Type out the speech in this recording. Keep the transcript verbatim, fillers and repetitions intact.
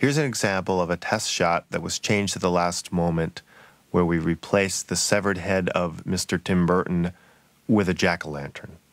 Here's an example of a test shot that was changed at the last moment where we replaced the severed head of Mister Tim Burton with a jack-o'-lantern.